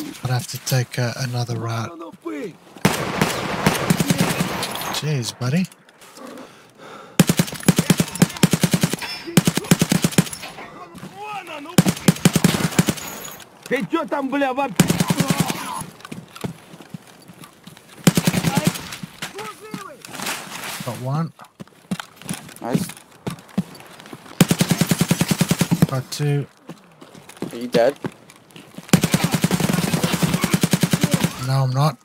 I'd have to take another route. Jeez, buddy. Ты чё там, бля, вообще? Got one. Nice. Got two. Are you dead? No, I'm not.